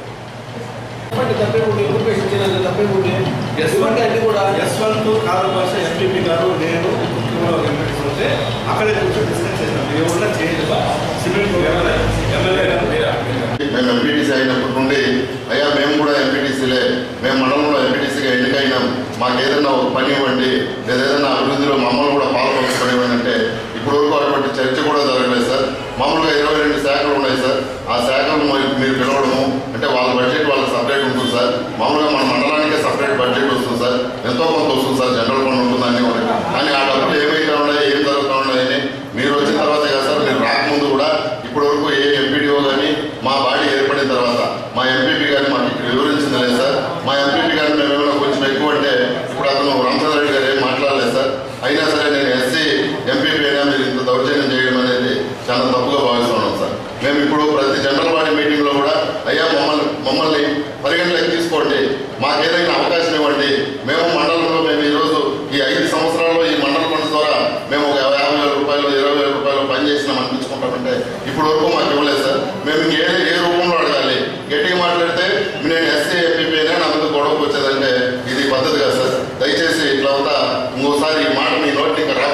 యశ్వంత్ కారు భాష ఎంపీపీ గారు నేను ఉంటే అక్కడే కూర్చొని డిస్కస్ చేస్తాం ఏమన్నా చేయలేదు సిమెంట్ ఎమ్మెల్యే గారు మేము ఎంపీటీసీ అయినప్పటి నుండి అయ్యా మేము కూడా ఎంపీటీసీలే మేము మండలంలో ఎంపీటీసీగా ఎన్నికైనాం మాకు ఏదైనా ఒక పని ఇవ్వండి లేదా ఏదైనా అభివృద్ధిలో మమ్మల్ని కూడా పాల్పంచుకోనివ్వండి అంటే ఇప్పుడు వరకు అటువంటి చర్చ కూడా జరగలేదు సార్. మామూలుగా ఇరవై రెండు శాఖలు ఉన్నాయి సార్. ఆ శాఖలు మీరు పిలవడము అంటే వాళ్ళ బడ్జెట్ వాళ్ళకి సపరేట్ ఉంటుంది సార్. మామూలుగా మన మండలానికే సపరేట్ బడ్జెట్ వస్తుంది సార్. ఎంతో కొంత వస్తుంది సార్ జనరల్ ఫండ్ ఉంటుందని కూడా. కానీ ఆ డబ్బులు ఏమైతే ఉన్నాయి ఏం జరుగుతూ ఉన్నాయని మీరు వచ్చిన తర్వాత కదా సార్ మీరు రాకముందు కూడా ఇప్పటి వరకు ఏ ఎంపీడీఓ కానీ మా బాడీ ఏర్పడిన తర్వాత మా ఎంపీపీ గారిని మాకు ఇక్కడ వివరించింది లేదు సార్. మా ఎంపీపీ గారిని మేము ఏమైనా కొంచెం ఎక్కువ అంటే ఇప్పుడు అతను రామచంద్ర రెడ్డి గారు ఏం మాట్లాడలేదు సార్. అయినా సరే నేను ఎస్సీ ఎంపీపీ అయినా మీరు ఇంత దౌర్జన్యం చేయడం అనేది చాలా తప్పుగా భావిస్తున్నాం సార్. మేము ఇప్పుడు ప్రతి జనరల్ బాడీ మీటింగ్లో కూడా అయ్యా మమ్మల్ని మమ్మల్ని పరిగణలోకి తీసుకోండి మాకేదైనా అవకాశం ఇవ్వండి. మేము మండలంలో మేము ఈరోజు ఈ ఐదు సంవత్సరాల్లో ఈ మండల ఫండ్స్ ద్వారా మేము ఒక యాభై వేల రూపాయలు ఇరవై వేల రూపాయలు పనిచేసినాం అనిపించుకుంటామంటే ఇప్పుడు వరకు మాకు ఇవ్వలేదు సార్. మేము ఏ ఏ రూపంలో అడగాలి గట్టిగా మాట్లాడితే నేను ఎస్సీ ఎంపీపీ అయినా నా ముందు గొడవకు వచ్చేదంటే ఇది పద్ధతి కాదు సార్. దయచేసి ఇట్లా అవుతా ఇంకోసారి ఈ మాట మీ నోటి ఇంకా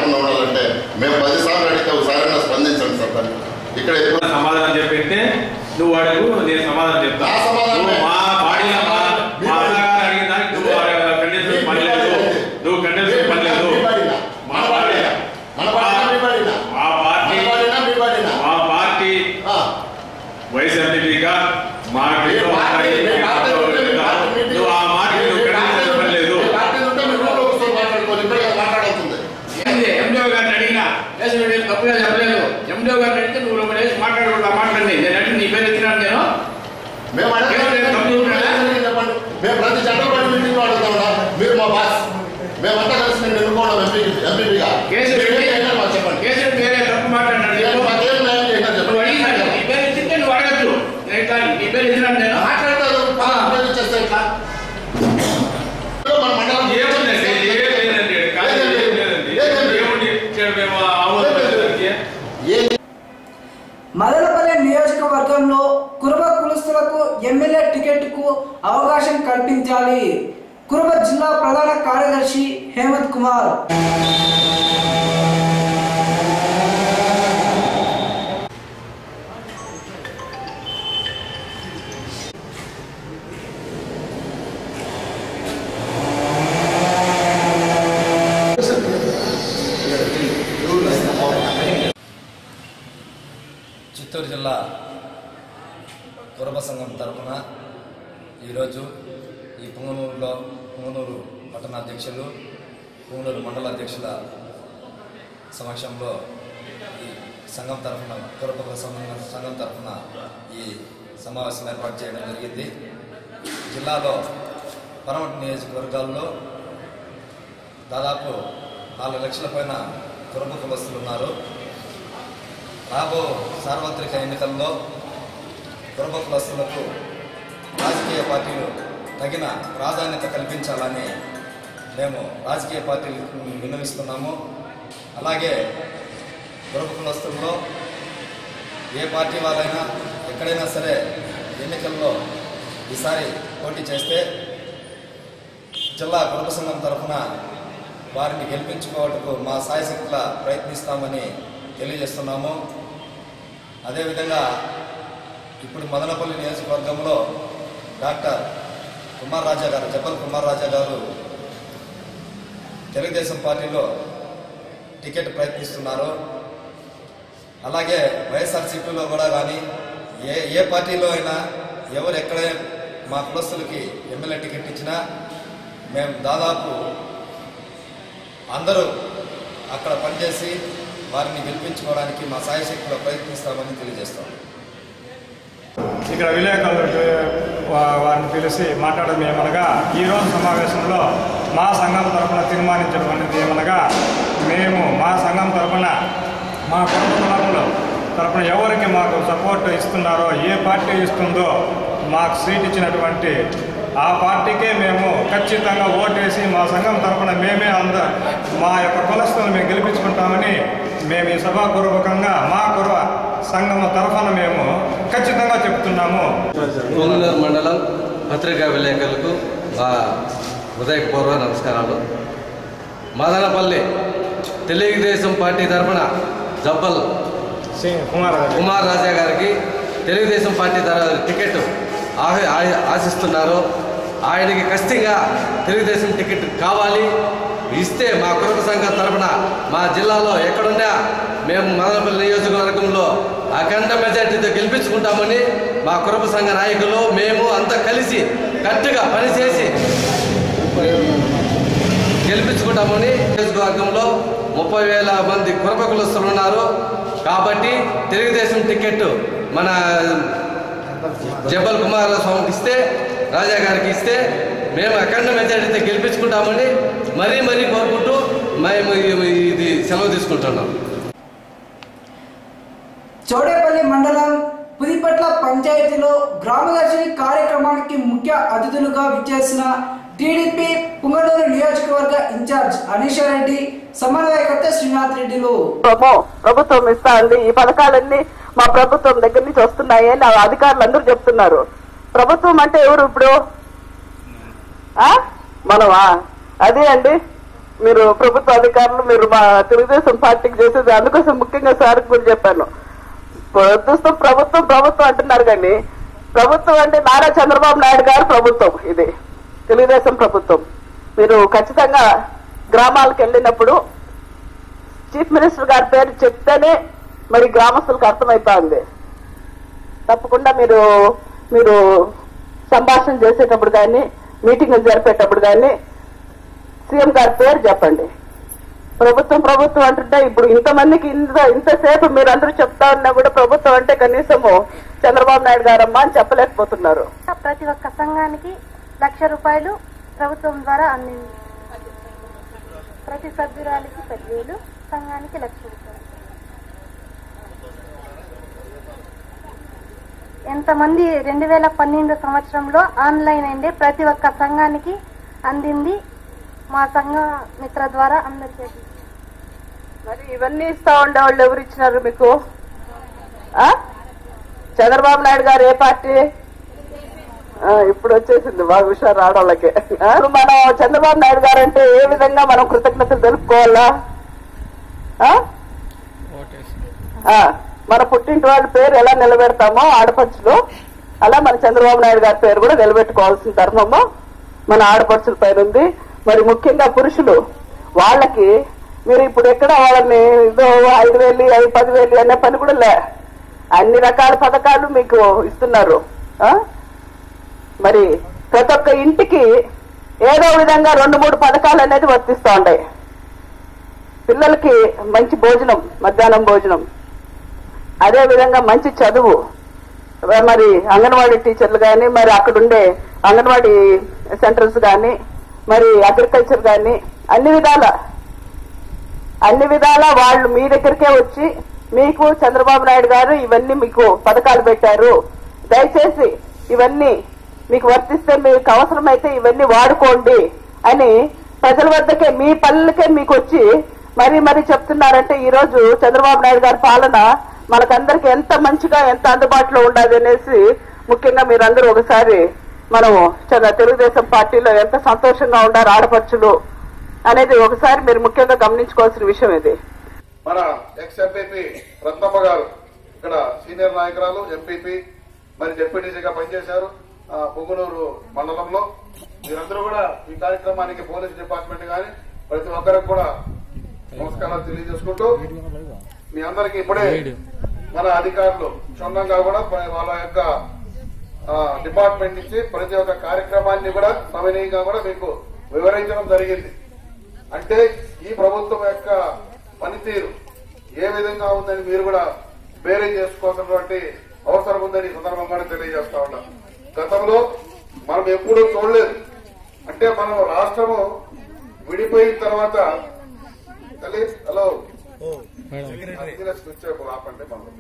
నువ్వు అడుగు, నేను సమాధానం చెప్తా. నువ్వు మా పాడిన మా అన్నగారు అడిగిన దానికి నువ్వు కండెన్స్ పని లేదు, నువ్వు కండెన్స్ పని లేదు. మా పార్టీ మా పార్టీ మా పార్టీ వైస్ ఎంపీగా మాకు నువ్వు ఆ మాట నువ్వు కండెన్స్ పని లేదు. ఎండిఓ గారిని అడిగినా తప్పుగా చెప్పలేదు. ఎండిఓ గారిని అడిగితే నువ్వు మాట్లాడకూడదు. మాట్లాడండి, నేను అడిగి నీ పేరు ఎత్తినాను. నేను మేము ప్రతి చట్టపడి మీటింగ్ అడుగుతాం. మీరు మా బాస్, మేమంతా కలిసి నేను ఎన్నుకోవడం ఎంపీ ఎంపీగా చెప్పండి. కేసీఆర్ వేరే తప్పు మాట్లాడినాడు. నీ పేరు ఎత్తితే నువ్వు అడగచ్చు. నీ పేరు ఎత్తినాను నేను మాట్లాడతాను. చేస్తే ఇట్లా మన మండలం ఏముందండి? ఏం లేదండి. మదనపల్లి నియోజకవర్గంలో కురుబ కులస్తులకు ఎమ్మెల్యే టికెట్కు అవకాశం కల్పించాలి. కురుబ జిల్లా ప్రధాన కార్యదర్శి హేమంత్ కుమార్. చిత్తూరు జిల్లా కురుబ సంఘం తరఫున ఈరోజు ఈ పుంగనూరులో పుంగనూరు పట్టణాధ్యక్షులు పుంగనూరు మండల అధ్యక్షుల సమక్షంలో ఈ సంఘం తరఫున కురుబ సంఘం సంఘం తరఫున ఈ సమావేశం ఏర్పాటు చేయడం జరిగింది. జిల్లాలో పరమటి నియోజకవర్గాల్లో దాదాపు నాలుగు లక్షల పైన కురుబ కులస్తులు ఉన్నారు. రాబో సార్వత్రిక ఎన్నికల్లో కురుబ కులస్తులకు రాజకీయ పార్టీలు తగిన ప్రాధాన్యత కల్పించాలని మేము రాజకీయ పార్టీలకు విన్నవిస్తున్నాము. అలాగే కురుబ కులస్తుల్లో ఏ పార్టీ వాళ్ళైనా ఎక్కడైనా సరే ఎన్నికల్లో ఈసారి పోటీ చేస్తే జిల్లా కురుబ సంఘం తరఫున వారిని గెలిపించుకోవటకు మా సాయశక్తులా ప్రయత్నిస్తామని తెలియజేస్తున్నాము. అదేవిధంగా ఇప్పుడు మదనపల్లి నియోజకవర్గంలో డాక్టర్ కుమార్ రాజా గారు జబ్బల్ కుమార్ రాజా గారు తెలుగుదేశం పార్టీలో టికెట్ ప్రయత్నిస్తున్నారు. అలాగే వైఎస్ఆర్సీపీలో కూడా కానీ ఏ ఏ పార్టీలో అయినా ఎవరు ఎక్కడ మా కులస్తులకి ఎమ్మెల్యే టికెట్ ఇచ్చినా మేము దాదాపు అందరూ అక్కడ పనిచేసి వారిని గెలిపించుకోవడానికి మా సాయశక్తిలో ప్రయత్నిస్తామని తెలియజేస్తాం. ఇక్కడ విలేకరులు వారిని పిలిచి మాట్లాడడం ఏమనగా ఈరోజు సమావేశంలో మా సంఘం తరఫున తీర్మానించబడినది ఏమనగా మేము మా సంఘం తరఫున మా కుటుంబంలో తరఫున ఎవరికి మాకు సపోర్ట్ ఇస్తున్నారో ఏ పార్టీ ఇస్తుందో మాకు సీట్ ఇచ్చినటువంటి ఆ పార్టీకే మేము ఖచ్చితంగా ఓటేసి మా సంఘం తరఫున మేమే అంద మా యొక్క కులస్తులను మేము గెలిపించుకుంటామని మేము ఈ సభాపూర్వకంగా మా కుర్వ సంఘం తరఫున మేము ఖచ్చితంగా చెప్తున్నాము. పుంగనూరు మండలం పత్రికా విలేకరులకు మా హృదయపూర్వ నమస్కారాలు. మదనపల్లి తెలుగుదేశం పార్టీ తరఫున జబ్బల్ కుమార్ రాజా గారికి తెలుగుదేశం పార్టీ టికెట్ ఆశిస్తున్నారు. ఆయనకి ఖచ్చితంగా తెలుగుదేశం టికెట్ కావాలి. ఇస్తే మా కురుబ సంఘం తరఫున మా జిల్లాలో ఎక్కడున్నా మేము మదనపల్లి నియోజకవర్గంలో అఖండ మెజార్టీతో గెలిపించుకుంటామని మా కురుబ సంఘ నాయకులు మేము అంతా కలిసి గట్టిగా పనిచేసి గెలిపించుకుంటామని నియోజకవర్గంలో ముప్పై వేల మంది కురుబ కులస్తులు ఉన్నారు. కాబట్టి తెలుగుదేశం టికెట్ మన జబ్బల్ కుమార్ స్వామికి ఇస్తే రాజా గారికి ఇస్తే మేము అఖండ మెజార్టీతో గెలిపించుకుంటామని మరీ మరీ కోరుకుంటూ మేము ఇది సెలవు తీసుకుంటున్నాం. చౌడేపల్లి మండలం పుదిపట్ల పంచాయతీలో గ్రామదర్శిని కార్యక్రమానికి ముఖ్య అతిథులుగా విచ్చేసిన టీడీపీ పుంగనూరు నియోజకవర్గ ఇన్ఛార్జ్ అనీషారెడ్డి, సమన్వయకర్త శ్రీనాథ్ రెడ్డిలు ప్రభుత్వం ఇస్తా ఉంది. ఈ పథకాలన్నీ మా ప్రభుత్వం దగ్గర నుంచి వస్తున్నాయి అని అధికారులు అందరూ చెప్తున్నారు. ప్రభుత్వం అంటే ఎవరు ఇప్పుడు? మనమా? అదే అండి, మీరు ప్రభుత్వ అధికారులు, మీరు మా తెలుగుదేశం పార్టీకి చేసేది. అందుకోసం ముఖ్యంగా సార్ కూడా చెప్పాను, ప్రస్తుతం ప్రభుత్వం ప్రభుత్వం అంటున్నారు కానీ ప్రభుత్వం అంటే నారా చంద్రబాబు నాయుడు గారు ప్రభుత్వం, ఇది తెలుగుదేశం ప్రభుత్వం. మీరు ఖచ్చితంగా గ్రామాలకు వెళ్ళినప్పుడు చీఫ్ మినిస్టర్ గారి పేరు చెప్తేనే మరి గ్రామస్తులకు అర్థమైపోయింది. తప్పకుండా మీరు మీరు సంభాషణ చేసేటప్పుడు కానీ మీటింగ్లు జరిపేటప్పుడు కానీ సీఎం గారి పేరు చెప్పండి. ప్రభుత్వం ప్రభుత్వం అంటుంటే ఇప్పుడు ఇంతమందికి ఇంత ఇంతసేపు మీరందరూ చెప్తా ఉన్నా కూడా ప్రభుత్వం అంటే కనీసము చంద్రబాబు నాయుడు గారమ్మా అని చెప్పలేకపోతున్నారు. ప్రతి ఒక్క సంఘానికి లక్ష రూపాయలు ప్రభుత్వం ద్వారా అందింది. ప్రతి సభ్యురాలికి పదివేలు, సంఘానికి లక్ష రూపాయలు. ఎంతమంది రెండు వేల పన్నెండు సంవత్సరంలో ఆన్లైన్ అయింది, ప్రతి ఒక్క సంఘానికి అందింది. మా సంఘ మిత్ర ద్వారా అందరికీ. మరి ఇవన్నీ ఇస్తా ఉండే వాళ్ళు ఎవరు ఇచ్చినారు మీకు? చంద్రబాబు నాయుడు గారు ఏ పార్టీ? ఇప్పుడు వచ్చేసింది బాగా హుషారు ఆడవాళ్ళకి. మనం చంద్రబాబు నాయుడు గారు అంటే ఏ విధంగా మనం కృతజ్ఞతలు తెలుపుకోవాలా? మన పుట్టింటి వాళ్ళ పేరు ఎలా నిలబెడతామో ఆడపడుచులు, అలా మన చంద్రబాబు నాయుడు గారి పేరు కూడా నిలబెట్టుకోవాల్సిన ధర్మము మన ఆడపడుచుల పైన ఉంది. మరి ముఖ్యంగా పురుషులు వాళ్ళకి మీరు ఇప్పుడు ఎక్కడ వాళ్ళని ఇదో ఐదు వేలు ఐదు పదివేలు అనే పని కూడా లే, అన్ని రకాల పథకాలు మీకు ఇస్తున్నారు. మరి ప్రతి ఒక్క ఇంటికి ఏదో విధంగా రెండు మూడు పథకాలు అనేది వర్తిస్తూ ఉంటాయి. పిల్లలకి మంచి భోజనం, మధ్యాహ్నం భోజనం, అదే విధంగా మంచి చదువు, మరి అంగన్వాడీ టీచర్లు కానీ మరి అక్కడుండే అంగన్వాడీ సెంటర్స్ కానీ మరి అగ్రికల్చర్ కానీ అన్ని విధాల అన్ని విధాల వాళ్ళు మీ దగ్గరికే వచ్చి మీకు చంద్రబాబు నాయుడు గారు ఇవన్నీ మీకు పథకాలు పెట్టారు, దయచేసి ఇవన్నీ మీకు వర్తిస్తే మీకు అవసరమైతే ఇవన్నీ వాడుకోండి అని ప్రజల వద్దకే మీ పల్లెకే మీకు వచ్చి మరీ మరీ చెప్తున్నారంటే ఈ రోజు చంద్రబాబు నాయుడు గారి పాలన మనకందరికి ఎంత మంచిగా ఎంత అందుబాటులో ఉండాలి అనేసి ముఖ్యంగా మీరందరూ ఒకసారి మనము తెలుగుదేశం పార్టీలో ఎంత సంతోషంగా ఉండారు ఆడపడుచులు అనేది ఒకసారి మీరు ముఖ్యంగా గమనించుకోవాల్సిన విషయం ఇది. మన ఎక్స్ ఎంపీపీ రత్నమ్మ గారు ఇక్కడ సీనియర్ నాయకురాలు, ఎంపీపీ, మరి డిప్యూటీసీగా పనిచేశారు పొంగునూరు మండలంలో. మీరందరూ కూడా ఈ కార్యక్రమానికి పోలీస్ డిపార్ట్మెంట్ గాని ప్రతి ఒక్కరికి కూడా నమస్కారాలు తెలియజేసుకుంటూ మీ అందరికీ ఇప్పుడే మన అధికారులు క్షుణ్ణంగా కూడా వాళ్ళ యొక్క డిపార్ట్మెంట్ నుంచి ప్రతి ఒక్క కార్యక్రమాన్ని కూడా సమనీయంగా కూడా మీకు వివరించడం జరిగింది. అంటే ఈ ప్రభుత్వం యొక్క పనితీరు ఏ విధంగా ఉందని మీరు కూడా బేరీ చేసుకోవాల్సినటువంటి అవసరం ఉందని సందర్భంగా తెలియజేస్తా ఉన్నాం. గతంలో మనం ఎప్పుడూ చూడలేదు. అంటే మనం రాష్ట్రము విడిపోయిన తర్వాత హలో ఆపండి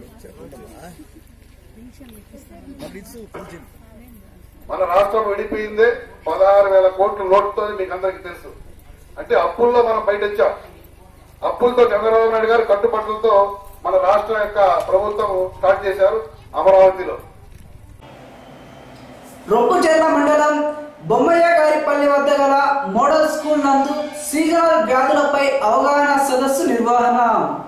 మన రాష్ట్రం విడిపోయిందే పదహారు వేల కోట్ల లోటుతో మీకు అందరికీ తెలుసు. అంటే అప్పుల్లో మనం బయట వచ్చాం. అప్పులతో చంద్రబాబు నాయుడు గారు కట్టుబడులతో మన రాష్ట్రం యొక్క ప్రభుత్వం స్టార్ట్ చేశారు అమరావతిలో. రొప్పుచెర్ల మండలం బొమ్మయ్యగారిపల్లి వద్ద గల మోడల్ స్కూల్ నందు సీజనల్ వ్యాధులపై అవగాహన సదస్సు నిర్వహణ.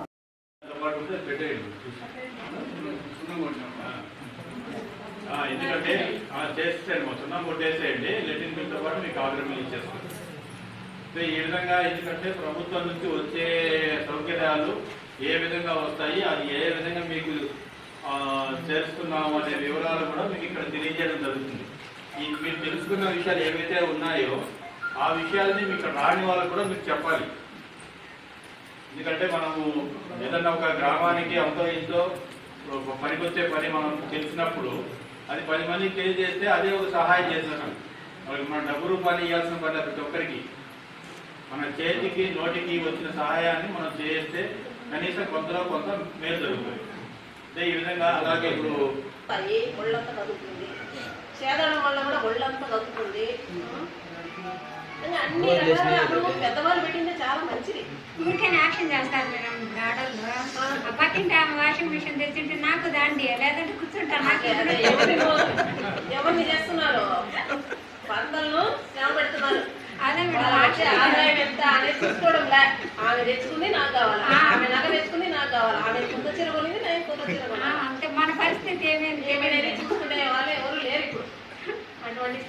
ఎందుకంటే చేసేయండి మొత్తం కొట్టేసేయండి, లెటిన్ బిల్తో పాటు మీకు ఆగ్రహం ఇచ్చేస్తాం. ఈ విధంగా ఎందుకంటే ప్రభుత్వం నుంచి వచ్చే సౌకర్యాలు ఏ విధంగా వస్తాయి, అది ఏ విధంగా మీకు చేస్తున్నాము అనే వివరాలు కూడా మీకు ఇక్కడ తెలియజేయడం జరుగుతుంది. ఈ మీరు తెలుసుకున్న విషయాలు ఏవైతే ఉన్నాయో ఆ విషయాలని మీకు రాని వాళ్ళకు కూడా మీకు చెప్పాలి. ఎందుకంటే మనము ఏదన్నా ఒక గ్రామానికి అంతో ఇంతో పనికొచ్చే పని మనం తెలిసినప్పుడు అది పది మందికి తెలియజేస్తే అదే ఒక సహాయం చేస్తున్నాం. వాళ్ళకి మన డబ్బు రూపాయలు ఇవ్వాల్సిన పని ప్రతి ఒక్కరికి మన చేతికి నోటికి వచ్చిన సహాయాన్ని మనం చేస్తే కనీసం కొంతలో కొంత మేలు జరుగుతుంది. అంటే ఈ విధంగా అలాగే ఇప్పుడు ఒళ్ళంతా కదుగుతుంది, చేదడం వల్ల కూడా ఒళ్ళంతా కదుగుతుంది. అన్ని రకాల పెద్దవాళ్ళు పెట్టిందే చాలా మంచిది. ఊరికే యాక్షన్ చేస్తారు మేడం ఆడళ్ళు. పక్కింటి ఆమె వాషింగ్ మిషన్ తెచ్చింటే నాకు దాండి లేదంటే కూర్చుంటాను. ఎవరిని చేస్తున్నారు? పందలను శ్రమ పెడుతున్నారు. అదే ఆదాయం ఎంత అనేది చూసుకోవడంలే. ఆమె తెచ్చుకుంది నాకు కావాలి, ఆమె నగ తెచ్చుకుంది నాకు కావాలి, ఆమె కొత్త చీర కొనింది నేను కొత్త చీర కొనాలి.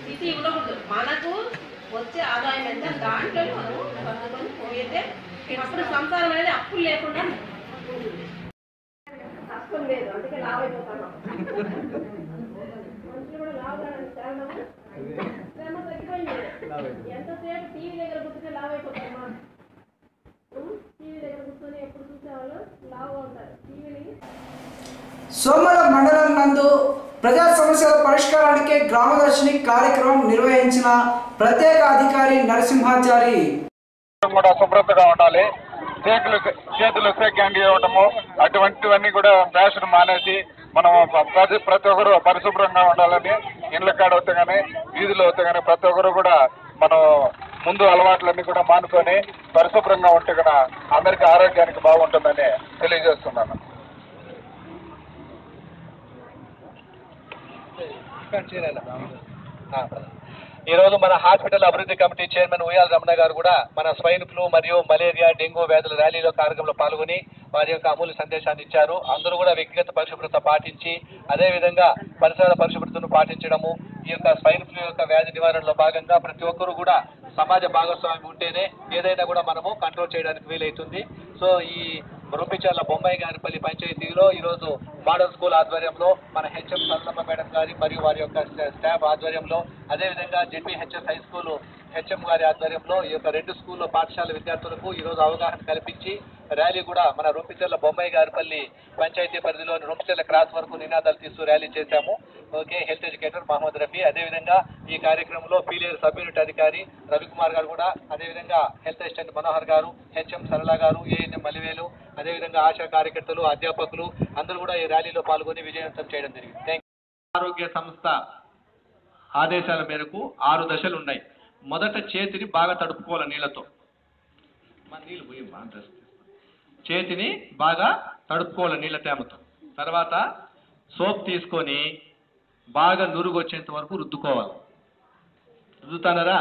స్థితి ఉండకూడదు. మనకు వచ్చే ఆదాయం ఎంత దాంట్లో మనము పంచుకొని పోయితే అప్పుడు సంసారం అనేది అప్పులు లేకుండా కష్టం లేదు. అందుకే లావ్ అయిపోతాను. మనుషులు కూడా లావ్ కావడానికి కారణము శ్రమ తగ్గిపోయింది. ఎంతసేపు టీవీ దగ్గర కూర్చుంటే లావ్ అయిపోతామా? టీవీ దగ్గర కూర్చొని ఎప్పుడు చూసేవాళ్ళు లావ్ అవుతారు. టీవీని సోమల మండలం నందు ప్రజా సమస్యల పరిష్కారానికి గ్రామదర్శిని కార్యక్రమం నిర్వహించిన ప్రత్యేక అధికారి నరసింహాచారి కూడా శుభ్రతగా ఉండాలి. చేతులు చేతులు సేక్యాంగ్ ఇవ్వటము అటువంటివన్నీ కూడా ఫ్యాషన్ మానేసి మనం ప్రతి ప్రతి ఒక్కరు పరిశుభ్రంగా ఉండాలని ఇండ్ల కాడ వస్తే కానీ వీధులు వస్తే కానీ ప్రతి ఒక్కరు కూడా మనం ముందు అలవాట్లన్నీ కూడా మానుకొని పరిశుభ్రంగా ఉంటే కూడా అందరికీ ఆరోగ్యానికి బాగుంటుందని తెలియజేస్తున్నాను. ఈరోజు మన హాస్పిటల్ అభివృద్ధి కమిటీ చైర్మన్ ఉయ్యాల రమణ గారు కూడా మన స్వైన్ ఫ్లూ మరియు మలేరియా డెంగ్యూ వ్యాధుల ర్యాలీలో కార్యక్రమంలో పాల్గొని వారి యొక్క అమూల్య సందేశాన్ని ఇచ్చారు. అందరూ కూడా వ్యక్తిగత పరిశుభ్రత పాటించి అదేవిధంగా పరిసర పరిశుభ్రతను పాటించడము, ఈ యొక్క స్వైన్ ఫ్లూ యొక్క వ్యాధి నివారణలో భాగంగా ప్రతి ఒక్కరూ కూడా సమాజ భాగస్వామ్యం ఉంటేనే ఏదైనా కూడా మనము కంట్రోల్ చేయడానికి వీలవుతుంది. సో ఈ రూపిచర్ల బొమ్మాయి గారిపల్లి పంచాయతీలో ఈరోజు మోడల్ స్కూల్ ఆధ్వర్యంలో మన హెచ్ఎం సరళమ్మ మేడం గారి మరియు వారి యొక్క స్టాఫ్ ఆధ్వర్యంలో అదేవిధంగా జెడ్పీహెచ్ఎస్ హై స్కూల్ హెచ్ఎం గారి ఆధ్వర్యంలో ఈ యొక్క రెండు స్కూల్లో పాఠశాల విద్యార్థులకు ఈరోజు అవగాహన కల్పించి ర్యాలీ కూడా మన రూపిచర్ల బొమ్మాయి గారిపల్లి పంచాయతీ పరిధిలోని రూపిచర్ల క్రాస్ వరకు నినాదాలు తీస్తూ ర్యాలీ చేశాము. Okay, health educator Mohammed Rafi, అదేవిధంగా ఈ కార్యక్రమంలో పీలేరు సబ్ యూనిట్ అధికారి రవికుమార్ గారు కూడా, అదేవిధంగా హెల్త్ అసిస్టెంట్ మనోహర్ గారు, హెచ్ఎం సరళ గారు, ఏఎన్ఎం మలివేలు, అదేవిధంగా ఆశా కార్యకర్తలు, అధ్యాపకులు అందరూ కూడా ఈ ర్యాలీలో పాల్గొని విజయవంతం చేయడం జరిగింది. Thank you. ఆరోగ్య సంస్థ ఆదేశాల మేరకు ఆరు దశలు ఉన్నాయి. మొదట చేతిని బాగా తడుపుకోవాలి నీళ్ళతో. మన నీళ్ళు పోయి చేతిని బాగా తడుపుకోవాలి నీళ్ళ తేమతో. తర్వాత సోప్ తీసుకొని బాగా నురుగు వచ్చేంత వరకు రుద్దుకోవాలి. రుద్దుతానరా?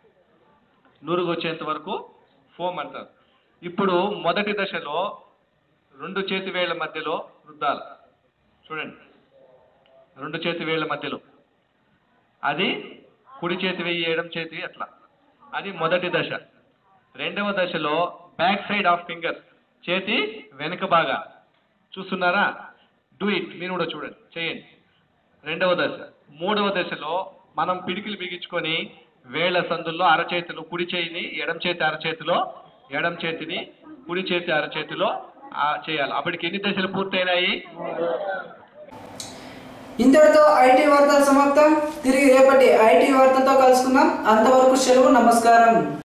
నురుగు వచ్చేంత వరకు ఫోమ్ అంటారు. ఇప్పుడు మొదటి దశలో రెండు చేతి వేళ్ల మధ్యలో రుద్దాలి. చూడండి, రెండు చేతి వేళ్ల మధ్యలో. అది కుడి చేతి వెయ్యి ఎడమ చేతి అట్లా. అది మొదటి దశ. రెండవ దశలో బ్యాక్ సైడ్ ఆఫ్ ఫింగర్, చేతి వెనుక బాగా. చూస్తున్నారా? డూ ఇట్, మీరు కూడా చూడండి, చేయండి. రెండవ దశ. మూడవ దశలో మనం పిడికిలు బిగించుకొని వేళ్ల సందుల్లో అరచేతిలో కుడి చేతిని ఎడమ చేతి అరచేతిలో, ఎడమ చేతిని కుడి చేతి అరచేతిలో చేయాలి. అప్పటికి ఎన్ని దశలు పూర్తయినాయి? ఇంతటితో ఐటీ వార్తలు సమాప్తం. తిరిగి రేపటి ఐటీ వార్తలతో కలుసుకుందాం. అంతవరకు సెలవు. నమస్కారం.